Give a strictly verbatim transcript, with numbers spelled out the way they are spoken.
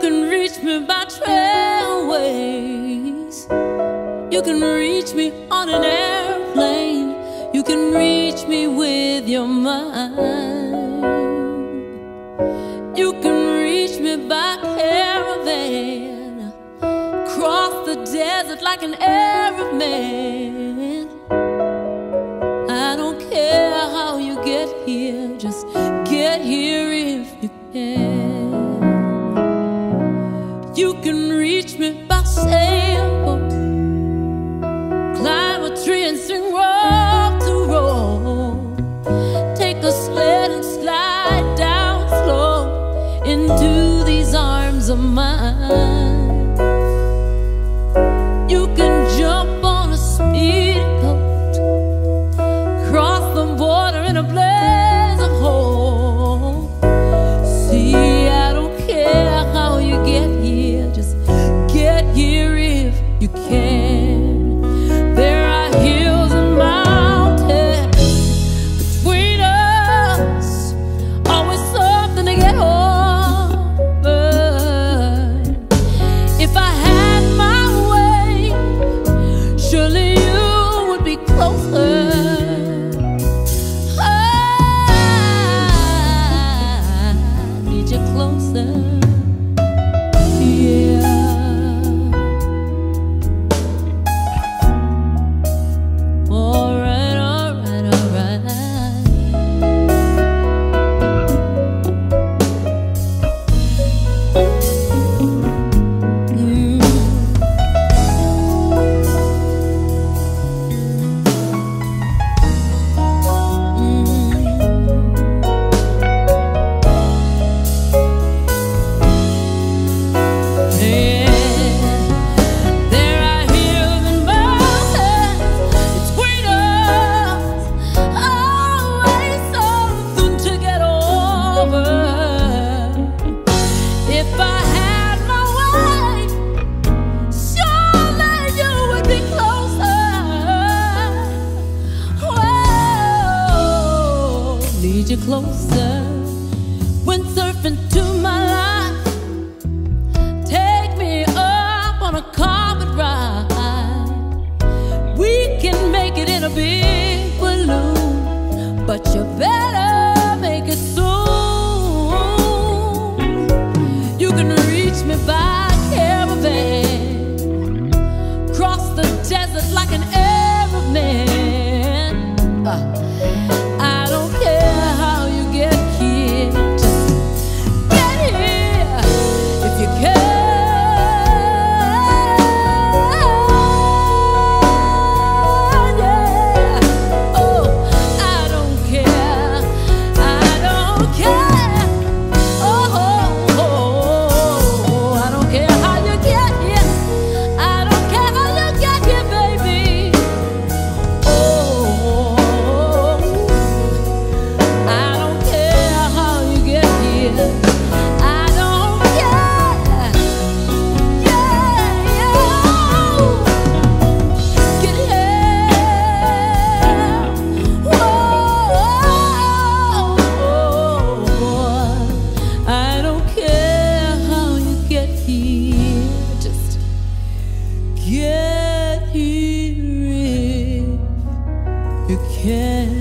can reach me by trailways. You can reach me on an airplane. You can reach me with your mind. You can reach me by caravan, cross the desert like an Arab man. I don't care how you get here, just get here if you can. You can reach me by sailboat, climb a tree and sing rock to roll, take a sled and slide down slow into these arms of mine. You can jump on a speedboat, cross the border in a blaze of hope. See, I don't care how you get here, just get here if you can. There are hills and mountains between us, always something to get over. If I had my way, surely you would be closer. I need you closer. You closer when surfing to my life. Take me up on a carpet ride. We can make it in a big balloon, but you better make it soon. You can reach me by caravan, cross the desert like an Arab man. uh, I don't care how you get here, just get here if you can. Yeah. Oh, I don't care, I don't care. Oh, oh, oh, I don't care how you get here, I don't care how you get here, baby. Oh, I don't care how you get here, I don't care. Yeah, yeah. Get here. Whoa, I don't care how you get here, just get here if you can.